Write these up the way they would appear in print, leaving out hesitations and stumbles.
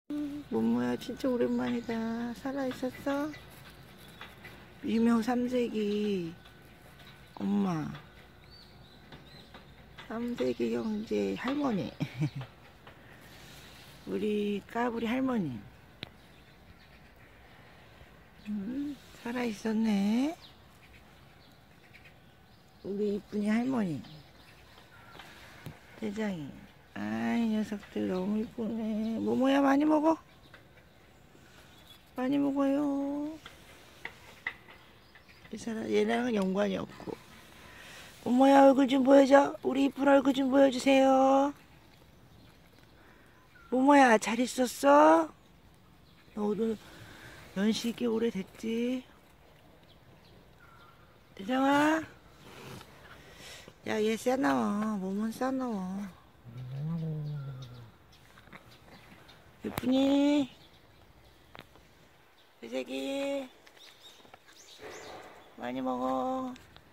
모모야 진짜 오랜만이다. 살아있었어? 유명 삼세기 엄마, 삼세기 형제 할머니 우리 까불이 할머니. 살아있었네. 우리 이쁜이 할머니 대장이. 아이 녀석들 너무 이쁘네. 모모야 많이 먹어. 많이 먹어요. 이 사람 얘랑은 연관이 없고. 모모야 얼굴 좀 보여줘. 우리 이쁜 얼굴 좀 보여주세요. 모모야 잘 있었어? 너 오늘 연식이 오래됐지? 대장아, 야 얘 싸나워. 몸은 싸나워. 예쁘니? 회색이 많이 먹어.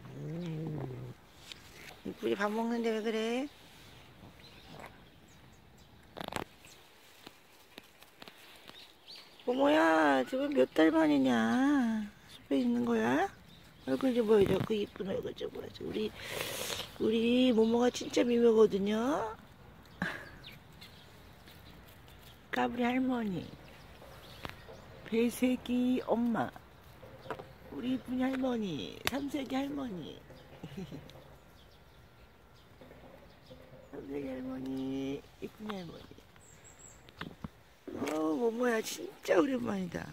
예쁘니 밥 먹는데 왜 그래? 모모야 지금 몇 달 만이냐? 숲에 있는 거야? 얼굴 좀 보여줘. 그 이쁜 얼굴 좀 보여줘. 우리 모모가 진짜 미묘거든요. 까불이 할머니, 배세기 엄마, 우리 이쁜이 할머니, 삼세기 할머니. 삼세기 할머니, 이쁜이 할머니. 모모야 진짜 오랜만이다.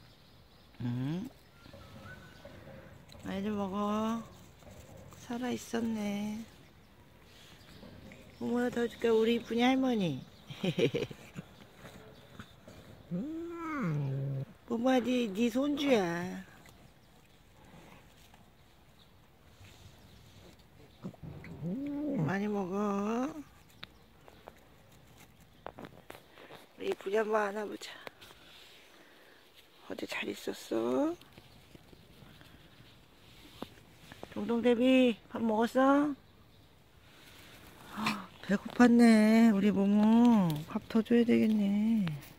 많이 좀 먹어. 살아있었네. 모모야 더 줄까? 우리 이쁜이 할머니. 모모야 네 손주야. 많이 먹어. 우리 이쁜이 한번 안아보자. 어제 잘 있었어? 동동대비 밥 먹었어? 배고팠네. 우리 모모 밥 더 줘야 되겠네.